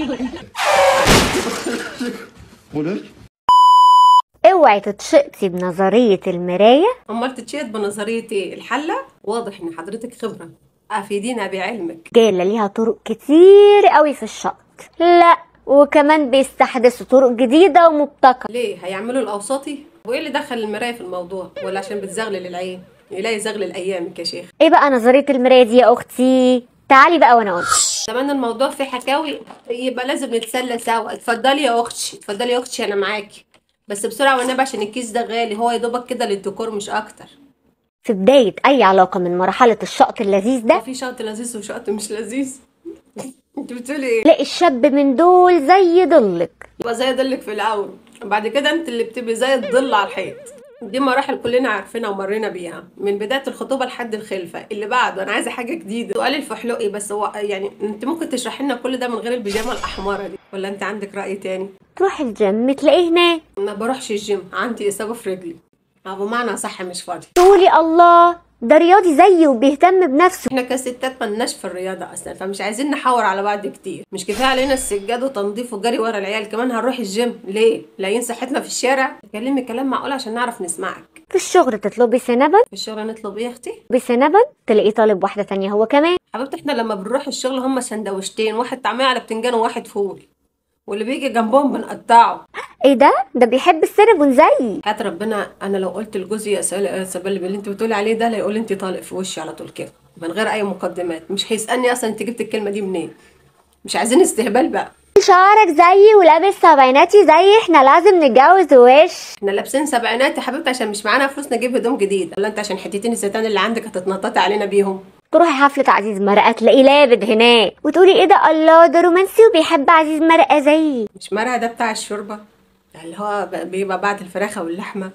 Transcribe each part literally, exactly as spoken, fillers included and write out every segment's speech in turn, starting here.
اوعي تتشقطي بنظرية المراية. امال تتشقط بنظرية ايه؟ الحلة؟ واضح ان حضرتك خبرة، افيدينا بعلمك. جايلة ليها طرق كتير قوي في الشقط، لا وكمان بيستحدثوا طرق جديدة ومبتكرة. ليه؟ هيعملوا الاوساطي؟ وايه اللي دخل المراية في الموضوع؟ ولا عشان بتزغلل العين؟ يلاقي زغلل ايامك يا شيخ. ايه بقى نظرية المراية دي يا اختي؟ تعالي بقى وانا اقول. كمان الموضوع فيه حكاوي، يبقى لازم نتسلى سوا. اتفضلي يا اختي، اتفضلي يا اختي، انا معاكي، بس بسرعة والنبي عشان الكيس ده غالي، هو يا دوبك كده للديكور مش اكتر. في بداية اي علاقة من مرحلة الشقط اللذيذ ده، في شقط لذيذ وشقط مش لذيذ. انت بتقولي ايه؟ تلاقي الشاب من دول زي ضلك. يبقى زي ضلك في الاول، وبعد كده انت اللي بتبقي زي الضل على الحيط. دي مراحل كلنا عارفينها ومرينا بيها، من بدايه الخطوبه لحد الخلفه. اللي بعده انا عايزه حاجه جديده. سؤال الفحلوقي بس، هو يعني انت ممكن تشرحي لنا كل ده من غير البيجامه الاحمره دي، ولا انت عندك راي تاني؟ تروح الجيم تلاقيه هناك. ما بروحش الجيم، عندي اصابه في رجلي، او بمعنى صح مش فاضي. تقولي الله ده رياضي زيي وبيهتم بنفسه. احنا كستات ملناش في الرياضه اصلا، فمش عايزين نحور على بعض كتير. مش كفايه علينا السجاد وتنظيف وجري ورا العيال، كمان هنروح الجيم ليه؟ لاقيين صحتنا في الشارع؟ تكلمي كلام معقول عشان نعرف نسمعك. في الشغل تطلبي سينابن، في الشغل نطلب ايه يا اختي؟ بسينابن تلاقيه طالب واحده تانية هو كمان. حبيبتي احنا لما بنروح الشغل هما سندوتشتين، واحد طعميه على بتنجان وواحد فول، واللي بيجي جنبهم بنقطعه. ايه ده؟ ده بيحب السينابون زيي. حياة ربنا انا لو قلت لجوزي يا سبل باللي انت بتقولي عليه ده، لا يقول انت طالق في وشي على طول كده من غير اي مقدمات. مش هيسالني اصلا انت جبت الكلمه دي منين. مش عايزين استهبال بقى. شعرك زيي ولابس سبعيناتي زيي، احنا لازم نتجوز وش. احنا لابسين سبعينات يا حبيبتي عشان مش معانا فلوس نجيب هدوم جديده، ولا انت عشان حتتين الستان اللي عندك هتتنططي علينا بيهم؟ تروحي حفله عزيز مرقه تلاقيه لابد هناك وتقولي ايه ده، الله ده رومانسي وبيحب عزيز مرقه زيي. مش مرقه ده بتاع الشوربه اللي هو بيبقى بعد الفراخه واللحمه،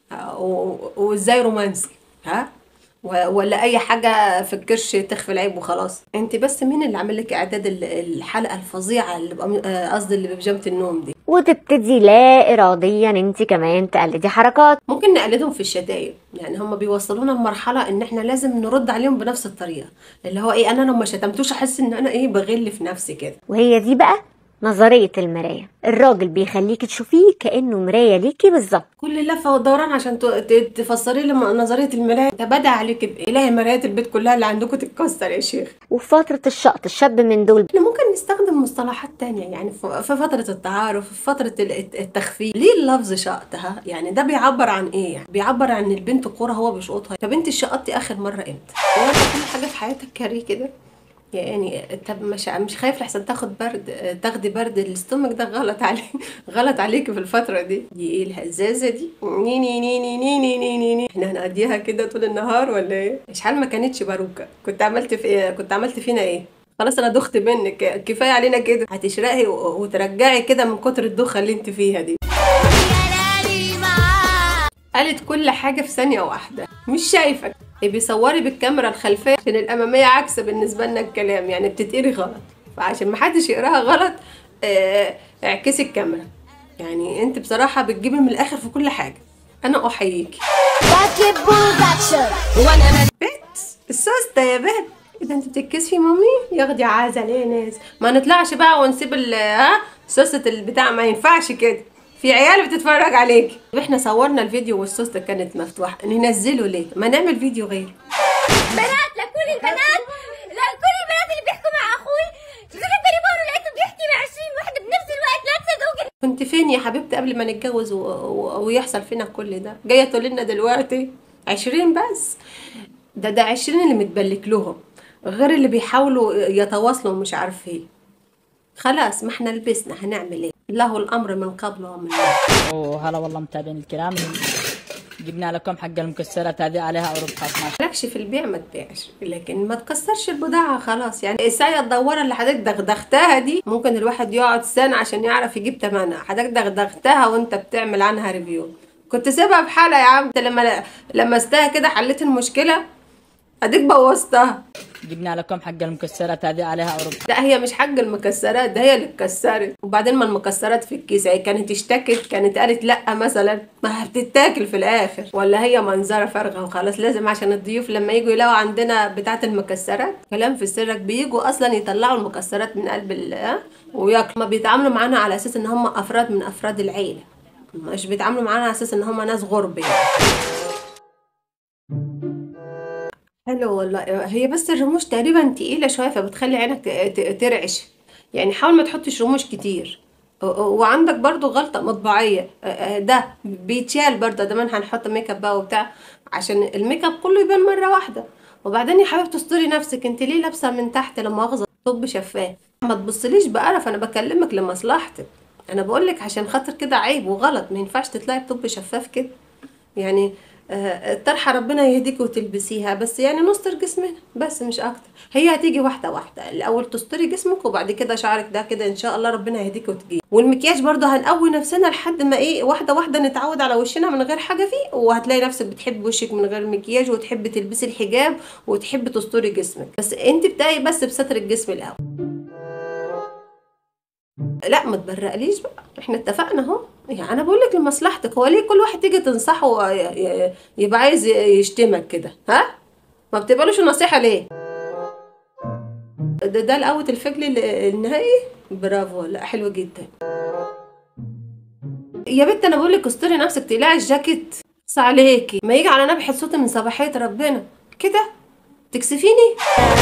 وازاي رومانسي ها؟ ولا اي حاجه في الكرش تخفي العيب وخلاص. انت بس مين اللي عامل لك اعداد الحلقه الفظيعه اللي قصدي اللي ببيجامه النوم دي؟ وتبتدي لا اراديا انت كمان تقلدي حركات. ممكن نقلدهم في الشتايم، يعني هم بيوصلونا لمرحله ان احنا لازم نرد عليهم بنفس الطريقه، اللي هو ايه، انا لو ما شتمتوش احس ان انا ايه بغل في نفسي كده. وهي دي بقى نظرية المراية. الراجل بيخليكي تشوفيه كأنه مراية ليكي بالظبط. كل لفة ودوران عشان تفسري لي نظرية المراية. ده بدأ عليك بإله مرايات البيت كلها اللي عندكم تتكسر يا شيخ. وفي فترة الشقط الشاب من دول احنا ممكن نستخدم مصطلحات تانية، يعني في فترة التعارف، في فترة التخفيف. ليه اللفظ شقطها؟ يعني ده بيعبر عن ايه؟ يعني بيعبر عن البنت كورة هو بيشقطها. طب انت شقطتي اخر مرة امتى؟ هو انت كل حاجة في حياتك كاريه كده؟ يعني طب مش مش خايف لحسن تاخد برد، تاخدي برد الاستومك ده؟ غلط عليك، غلط عليكي في الفتره دي. دي ايه الهزازه دي؟ ني ني ني ني ني ني ني ني ني. احنا هنقضيها كده طول النهار ولا ايه؟ اشحال ما كانتش باروكه كنت عملت في ايه؟ كنت عملت فينا ايه؟ خلاص انا دخت منك، كفايه علينا كده. هتشرقي وترجعي كده من كتر الدوخه اللي انت فيها دي. قالت كل حاجه في ثانيه واحده. مش شايفك بيصوري بالكاميرا الخلفيه عشان الاماميه عكسه بالنسبه لنا الكلام، يعني بتتقري غلط، فعشان ما حدش يقراها غلط اه اعكسي الكاميرا. يعني انت بصراحه بتجيبي من الاخر في كل حاجه. انا احييكي. وانا بيت السوسته يا بيت. اذا انت بتتكسفي مامي ياخدي عازه ليه ناس؟ ما نطلعش بقى ونسيب ال ها سوسه البتاع، ما ينفعش كده، في عيال بتتفرج عليك. احنا صورنا الفيديو والسوسته كانت مفتوحه، ننزله ليه؟ ما نعمل فيديو غيره. بنات لكل البنات، لكل البنات اللي بيحكوا مع اخوي فتحت التليفون ولقيته بيحكي مع عشرين وحده بنفس الوقت، لا تصدقوا. كنت فين يا حبيبتي قبل ما نتجوز و... و... ويحصل فينا كل ده؟ جايه تقول لنا دلوقتي عشرين بس؟ ده ده عشرين اللي متبلك لهم، غير اللي بيحاولوا يتواصلوا ومش عارف ايه. خلاص ما احنا لبسنا، هنعمل ايه؟ له الامر من قبل ومن بعد. اوه هلا والله متابعين الكرام، جبنا لكم حق المكسرات هذه عليها عروض خاصة. مالكش في البيع ما تبيعش، لكن ما تكسرش البضاعة خلاص. يعني الساية الدورة اللي حضرتك دغدغتها دي ممكن الواحد يقعد سنة عشان يعرف يجيب تمنها. حضرتك دغدغتها وانت بتعمل عنها ريفيو، كنت سيبها بحالها يا عم. انت لما لمستها كده حليت المشكلة، اديك بوظتها. جبنا لكم حق المكسرات هذه عليها أوروبا. لا هي مش حق المكسرات، ده هي اللي اتكسرت. وبعدين ما المكسرات في الكيس، هي كانت اشتكت، كانت قالت لا مثلا، ما بتتاكل في الاخر، ولا هي منظره فارغه وخلاص. لازم عشان الضيوف لما يجوا يلاقوا عندنا بتاعه المكسرات كلام في سرك، بيجوا اصلا يطلعوا المكسرات من قلب ال وياكلوا. ما بيتعاملوا معانا على اساس ان هم افراد من افراد العيله، مش بيتعاملوا معانا على اساس ان هم ناس غرب يعني. حلو والله. هي بس الرموش تقريبا تقيلة شوية فبتخلي عينك ترعش، يعني حاول ما تحطش رموش كتير. وعندك برضو غلطة مطبعية، ده بيتشال برضو، ده من هنحط ميك اب بقى وبتاع عشان الميك اب كله يبان مرة واحدة. وبعدين يا حبيبتي استري نفسك، انت ليه لابسة من تحت لا مؤاخذة طب شفاف؟ ما تبصليش بقرف، انا بكلمك لمصلحتك، انا بقولك عشان خاطر كده عيب وغلط، ما ينفعش تطلعي بطب شفاف كده يعني. الطرحه ربنا يهديك وتلبسيها، بس يعني نستر جسمنا بس مش اكتر. هي هتيجي واحده واحده، الاول تستري جسمك وبعد كده شعرك ده كده ان شاء الله ربنا يهديك وتجيب. والمكياج برضه هنقوي نفسنا لحد ما ايه واحده واحده نتعود على وشنا من غير حاجه فيه، وهتلاقي نفسك بتحب وشك من غير مكياج، وتحبي تلبسي الحجاب وتحبي تستري جسمك. بس انت ابدأي بس بستر الجسم الاول. لا ما تبرقليش بقى، احنا اتفقنا اهو، يعني انا بقول لك لمصلحتك. هو ليه كل واحد تيجي تنصحه يبقى عايز يشتمك كده؟ ها ما بتقبلوش النصيحه ليه؟ ده ده القوة الفجل النهائي. برافو، لا حلو جدا يا بنت. انا بقول لك استري نفسك، تقلعي الجاكيت بس عليكي، ما يجي على نبحة صوتي من صباحيه ربنا كده تكسفيني.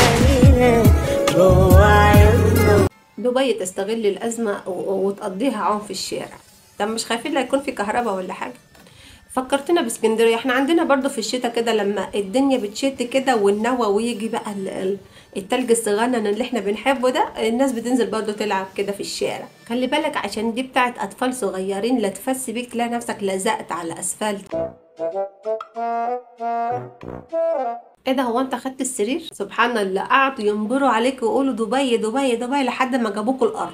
دبي تستغل الأزمة وتقضيها عوم في الشارع. طب مش خايفين لا يكون في كهرباء ولا حاجة؟ فكرتنا باسكندرية، احنا عندنا برضو في الشتاء كده لما الدنيا بتشت كده والنوى ويجي بقى التلج الصغنن اللي احنا بنحبه ده، الناس بتنزل برضو تلعب كده في الشارع. خلي بالك عشان دي بتاعت أطفال صغيرين، لا تفسي بيك تلاقي نفسك لزقت على الأسفلت. ايه ده، هو انت خدت السرير؟ سبحان الله، قعدوا ينبروا عليك ويقولوا دبي دبي دبي لحد ما جابوكوا الارض.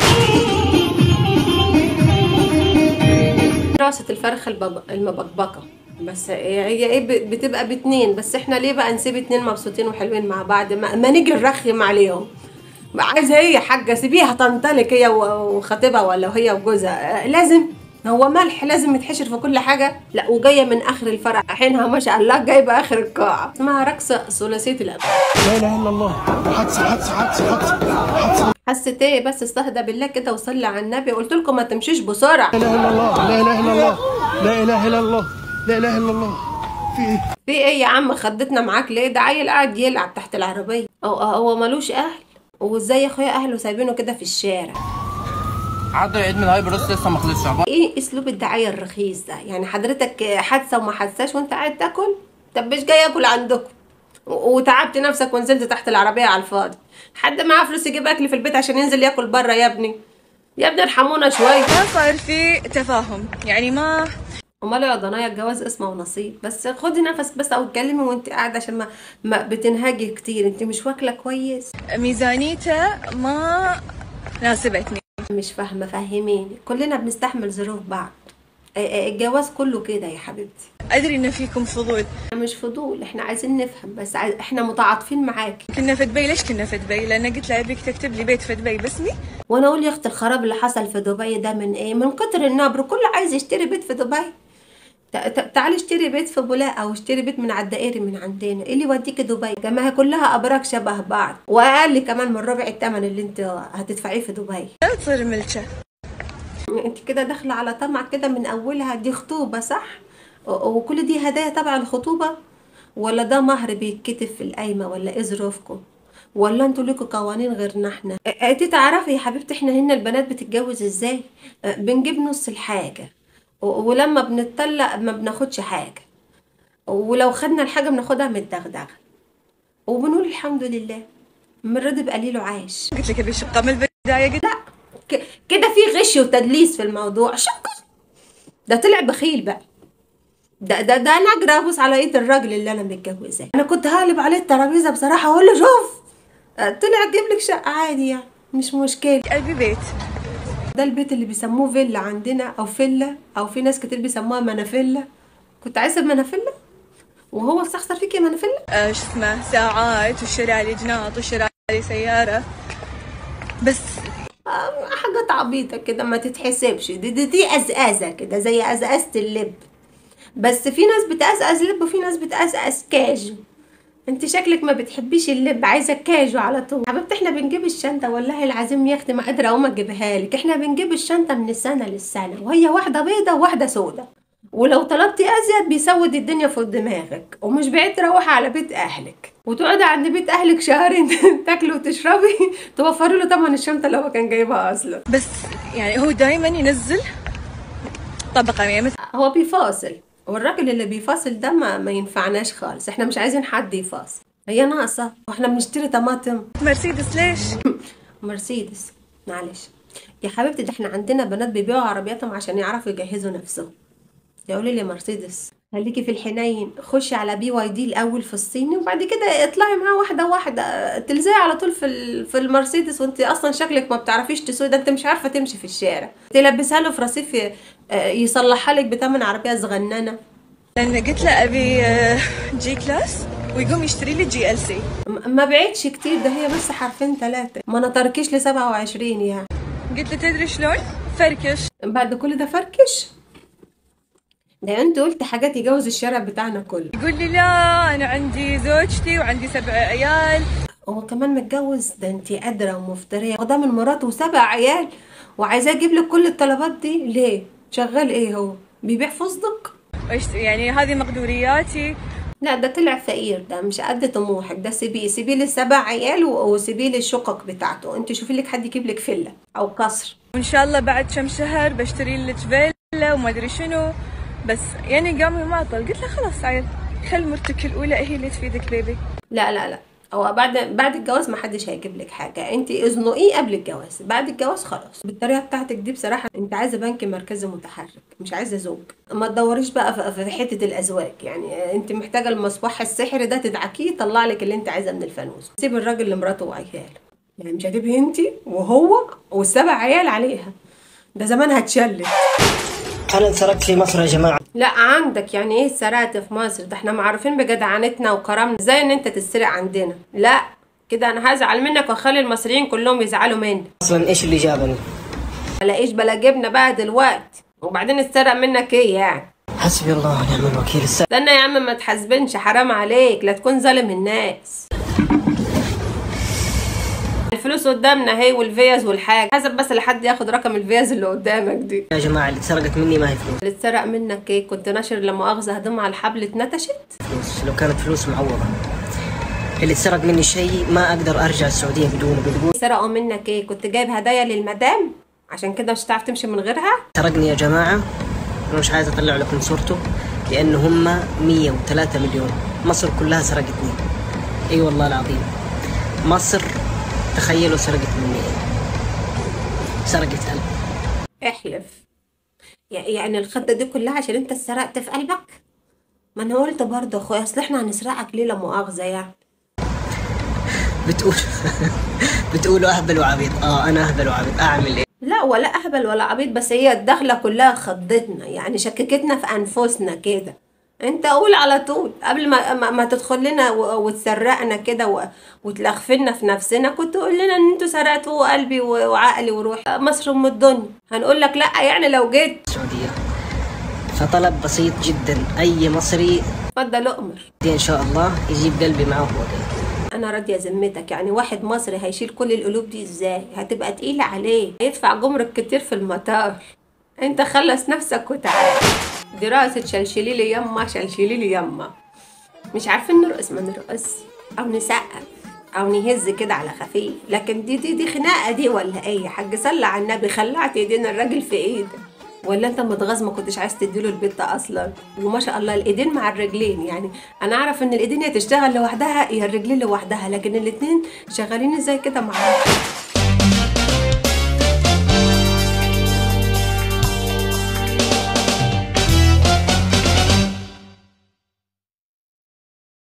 راسة الفرخة المبكبكة، بس هي ايه بتبقى باتنين بس، احنا ليه بقى نسيب اتنين مبسوطين وحلوين مع بعض ما, ما نيجي نرخم عليهم؟ عايزه ايه يا حاجه؟ سيبيها تنطلق هي وخطيبها ولا هي وجوزها، لازم هو ملح لازم يتحشر في كل حاجه؟ لا. وجايه من اخر الفرع حينها ما شاء الله جايبه اخر القاعه، اسمها رقصه ثلاثيه الابد. لا اله الا الله. حدث حدث حدث حدث حسيت ايه؟ بس استهدى بالله كده وصلي على النبي. قلت لكم ما تمشيش بسرعه. لا اله الا الله، لا اله الا الله، لا اله الا الله، لا اله الا الله. في ايه؟ في ايه يا عم؟ خدتنا معاك ليه؟ ده عيل قاعد يلعب تحت العربيه، او هو ملوش اهل؟ وازاي يا اخويا اهله سايبينه كده في الشارع؟ عدوا العيد من الهايبر لسه ما خلصش. ايه اسلوب الدعايه الرخيص ده؟ يعني حضرتك حادثه وما حادثاش وانت قاعد تاكل؟ طب مش جاي اكل عندكم وتعبت نفسك ونزلت تحت العربيه على الفاضي؟ حد معاه فلوس يجيب اكل في البيت عشان ينزل ياكل بره؟ يا ابني يا ابني ارحمونا شويه. ما صار في تفاهم يعني ما. امال يا ضنايا الجواز اسمه ونصيب. بس خدي نفس بس او اتكلمي وانت قاعده عشان ما, ما بتنهاجي كتير. انت مش واكله كويس؟ ميزانيته ما ناسبتني. مش فاهمه، فهميني. كلنا بنستحمل ظروف بعض، الجواز كله كده يا حبيبتي. ادري ان فيكم فضول. مش فضول، احنا عايزين نفهم بس، عايز... احنا متعاطفين معاكي. كنا في دبي. ليش كنا في دبي؟ لان قلت له ابيك تكتب لي بيت في دبي باسمي. وانا اقول يا اختي الخراب اللي حصل في دبي ده من ايه؟ من كتر النبر، كله عايز يشتري بيت في دبي. تعالي اشتري بيت في بولاق او اشتري بيت من على الدائري من عندنا. ايه اللي يوديكي دبي؟ جماعه كلها ابراج شبه بعض واقل كمان من ربع الثمن اللي انت هتدفعيه في دبي. لا تصير ملكه. انت كده داخله على طمع كده من اولها. دي خطوبه صح؟ وكل دي هدايا تبع الخطوبه ولا ده مهر بيتكتب في القايمه ولا ايه ظروفكم؟ ولا انتوا ليكوا قوانين غيرنا احنا؟ انت تعرفي يا حبيبتي احنا هنا البنات بتتجوز ازاي؟ بنجيب نص الحاجه، ولما بنتطلق ما بناخدش حاجه، ولو خدنا الحاجه بناخدها متدغدغه، وبنقول الحمد لله من رضي بقليله عايش. قلت لك ابي شقه من البدايه. قلت لا كده في غش وتدليس في الموضوع. شكر ده طلع بخيل بقى. ده ده ده انا اجري ابوس على ايد الراجل اللي انا متجوزاه. انا كنت هقلب عليه الترابيزه بصراحه واقول له شوف طلع اجيب لك شقه عادي يعني مش مشكله. ابي بيت. ده البيت اللي بيسموه فيلا عندنا او فيلا، او في ناس كتير بيسموها منافيلا. كنت عايزه منافيلا وهو استخسر فيكي منفله؟ آه شو اسمه ساعات وشرى لي جناط وشرى لي سيارة بس. آه حاجات عبيطه كده ما تتحسبش، دي دي, دي ازازه كده زي ازازه اللب. بس في ناس بتأزأز لب وفي ناس بتأزأز كاجو. انت شكلك ما بتحبيش اللب، عايزه كاجو على طول. حبيبتي احنا بنجيب الشنطه والله العظيم يا اختي ما قادره اقوم اجيبها لك، احنا بنجيب الشنطه من السنه للسنه وهي واحده بيضه وواحده سودة، ولو طلبتي ازيد بيسود الدنيا فوق دماغك، ومش بعيد تروحي على بيت اهلك وتقعدي عند بيت اهلك شهرين تاكلي وتشربي توفري له تمن الشنطه اللي هو كان جايبها اصلا. بس يعني هو دايما ينزل طبقة يعني هو بيفاصل، والراجل اللي بيفاصل ده ما, ما ينفعناش خالص، احنا مش عايزين حد يفاصل، هي ناقصه واحنا بنشتري طماطم. مرسيدس ليش؟ مرسيدس معلش يا حبيبتي، ده احنا عندنا بنات بيبيعوا عربياتهم عشان يعرفوا يجهزوا نفسهم. يقولوا لي مرسيدس خليكي في الحنين، خشي على بي واي دي الاول في الصيني وبعد كده اطلعي معاه واحده واحده، تلزقي على طول في في المرسيدس وانت اصلا شكلك ما بتعرفيش تسوقي، ده انت مش عارفه تمشي في الشارع، تلبسها له في رصيف يصلحها لك بتمن عربيه صغننه. لان قلت له ابي جي كلاس ويقوم يشتري لي جي ال سي. ما بعدش كتير، ده هي بس حرفين ثلاثه، ما نطركيش ل سبعة وعشرين يعني. قلت له تدري شلون؟ فركش. بعد كل ده فركش؟ ده انت قلت حاجات يجوز الشارع بتاعنا كله. يقول لي لا انا عندي زوجتي وعندي سبع عيال. هو كمان متجوز؟ ده انت قادره ومفتريه، وده من مراته وسبع عيال وعايزاه اجيب لك كل الطلبات دي ليه؟ شغال ايه هو؟ بيبيع فستق؟ يعني هذه مقدورياتي. لا ده طلع فقير، ده مش قد طموحك، ده سيبيه سيبيه للسبع عيال وسيبيه للشقق بتاعته، انت شوفي لك حد يجيب لك فيلا او قصر. وان شاء الله بعد كم شهر بشتري لك فيلا وما ادري شنو. بس يعني قام يماطل، قلت له خلاص عيل خل مرتك الاولى هي اللي تفيدك بيبي. لا لا لا، هو بعد بعد الجواز ما حدش هيجيب لك حاجه، انت ازنقيه قبل الجواز، بعد الجواز خلاص. بالطريقه بتاعتك دي بصراحه انت عايزه بنك مركزي متحرك، مش عايزه زوج. ما تدوريش بقى في حته الازواج، يعني انت محتاجه المصباح السحري ده تدعكيه يطلع لك اللي انت عايزاه من الفانوس. سيب الراجل لمراته وعياله، يعني مش هتبقي انت وهو والسبع عيال عليها، ده زمان هتشلت. انا انسرقت في مصر يا جماعه. لا عندك يعني ايه سرقت في مصر؟ ده احنا معروفين بجدعنتنا وكرمنا، ازاي ان انت تسرق عندنا؟ لا كده انا هزعل منك واخلي المصريين كلهم يزعلوا مني. اصلا ايش اللي جابني؟ بلا ايش بلا جبنا بقى دلوقتي، وبعدين اتسرق منك ايه يعني؟ حسبي الله ونعم الوكيل. استنى يا عم ما تحاسبنش، حرام عليك لا تكون ظالم الناس. الفلوس قدامنا هي والفيز والحاجه، حسب بس لحد ياخد رقم الفيز اللي قدامك دي. يا جماعه اللي اتسرقت مني ما هي فلوس. اللي اتسرق منك ايه؟ كنت ناشر لا مؤاخذه هدوم على الحبل اتنتشت؟ فلوس لو كانت فلوس معوضه. اللي اتسرق مني شيء ما اقدر ارجع السعوديه بدونه. بتقول سرقوا منك ايه؟ كنت جايب هدايا للمدام عشان كده مش هتعرف تمشي من غيرها؟ سرقني يا جماعه، انا مش عايز اطلع لكم صورته لانه هم مية وثلاثة مليون، مصر كلها سرقتني. اي أيوة والله العظيم مصر تخيلوا سرقت مني ايه؟ سرقت قلب. احلف يعني الخطه دي كلها عشان انت سرقت في قلبك؟ ما انا قلت برضه اخويا اصل احنا هنسرقك ليه لا مؤاخذه يعني. بتقول بتقولوا اهبل وعبيط. اه انا اهبل وعبيط، اعمل ايه؟ لا ولا اهبل ولا عبيط، بس هي الدخله كلها خضتنا يعني شككتنا في انفسنا كده. انت قول على طول قبل ما ما, ما تدخل لنا وتسرقنا كده وتلخفنا في نفسنا، كنت تقول لنا ان انتوا سرقتوا قلبي وعقلي وروحي. مصر ام الدنيا، هنقول لك لا يعني لو جيت السعوديه. فطلب بسيط جدا، اي مصري اتفضل اؤمر ان شاء الله يجيب قلبي معه هو جاي. انا راضيه ذمتك، يعني واحد مصري هيشيل كل القلوب دي ازاي؟ هتبقى تقيله عليه، هيدفع جمرك كتير في المطار. انت خلص نفسك وتعال. دراسة شلشلي لي يما شلشلي لي يما. مش عارفين نرقص ما نرقص او نسقف او نهز كده على خفيف، لكن دي دي دي خناقه دي ولا ايه يا حاج؟ صلى على النبي، خلعت ايدين الراجل في ايدك ولا انت متغاظ ما كنتش عايز تديله البيت اصلا؟ وما شاء الله الايدين مع الرجلين، يعني انا اعرف ان الايدين هي تشتغل لوحدها يا الرجلين لوحدها، لكن الاتنين شغالين ازاي كده مع بعض.